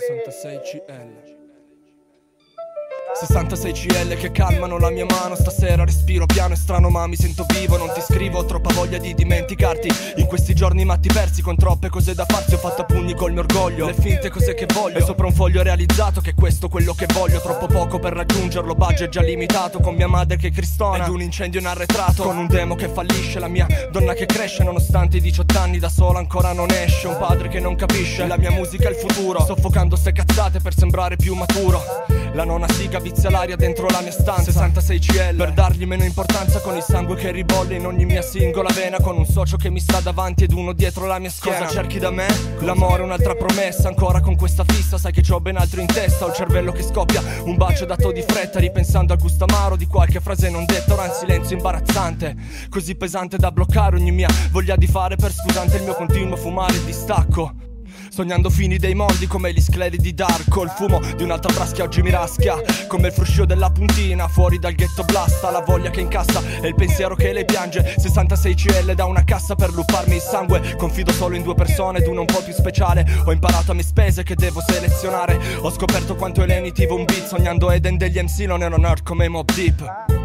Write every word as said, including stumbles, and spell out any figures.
sessantasei C L sessantasei C L che calmano la mia mano. Stasera respiro piano e strano ma mi sento vivo. Non ti scrivo, ho troppa voglia di dimenticarti. In questi giorni matti persi con troppe cose da farsi. Ho fatto a pugni col mio orgoglio, le finte cose che voglio. E sopra un foglio realizzato che è questo quello che voglio. Troppo poco per raggiungerlo, budget già limitato. Con mia madre che cristona ed un incendio in arretrato. Con un demo che fallisce, la mia donna che cresce. Nonostante i diciotto anni da sola ancora non esce. Un padre che non capisce, la mia musica è il futuro. Soffocando ste cazzate per sembrare più maturo. La nona siga vizia l'aria dentro la mia stanza. Sessantasei C L per dargli meno importanza. Con il sangue che ribolle in ogni mia singola vena. Con un socio che mi sta davanti ed uno dietro la mia schiena. Cosa cerchi da me? L'amore, un'altra promessa. Ancora con questa fissa, sai che c'ho ben altro in testa. Ho il cervello che scoppia, un bacio dato di fretta. Ripensando al gusto amaro di qualche frase non detta. Ora in silenzio imbarazzante, così pesante da bloccare ogni mia voglia di fare. Per scusante il mio continuo fumare e distacco. Sognando fini dei mondi come gli scleri di Darko. Il fumo di un'altra fraschia oggi mi raschia come il fruscio della puntina. Fuori dal ghetto blasta la voglia che incassa e il pensiero che le piange. Sessantasei C L da una cassa per lupparmi il sangue. Confido solo in due persone ed una un po' più speciale. Ho imparato a mie spese che devo selezionare. Ho scoperto quanto è lenitivo un beat. Sognando Eden degli M C non ero nerd come Mobb Deep.